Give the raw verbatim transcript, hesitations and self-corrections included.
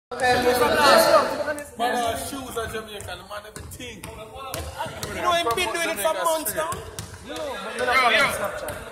Man, our shoes are Jamaican, man, everything. You know, I've been doing it for months now. Yo, yo.